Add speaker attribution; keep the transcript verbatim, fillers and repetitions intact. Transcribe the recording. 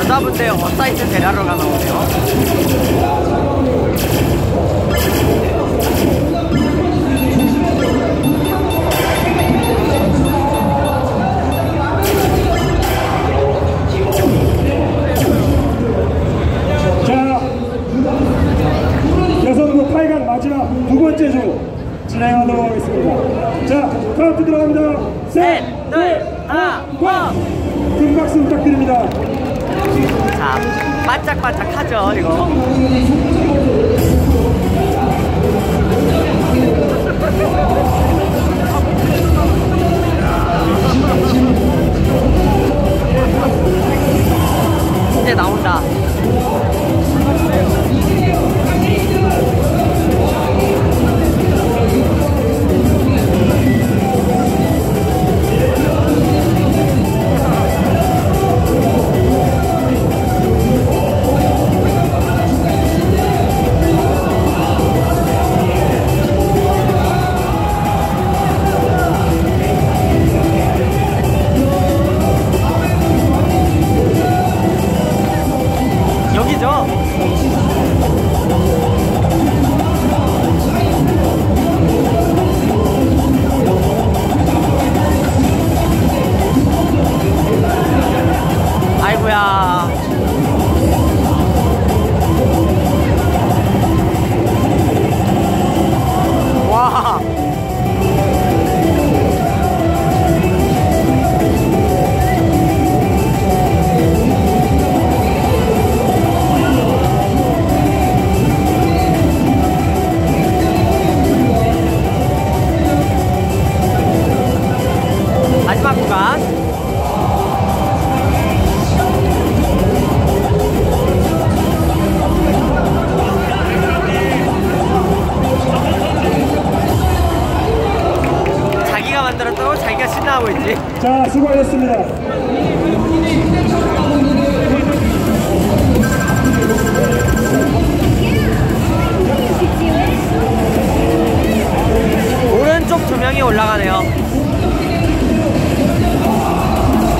Speaker 1: 여자분들 업사이트 대라로 가나 보네요.
Speaker 2: 여성부 팔 강 마지막 두 번째 주 진행하도록 하겠습니다. 자, 카운트 들어갑니다. 셋, 둘, 하나, 원! 큰 박수 부탁드립니다.
Speaker 1: 자, 반짝반짝하죠, 이거. 이제 나온다. 여기죠? 아이고야. 와. 마지막 구간. 자기가 만들었다고 자기가 신나하고 있지.
Speaker 2: 자, 수고하셨습니다.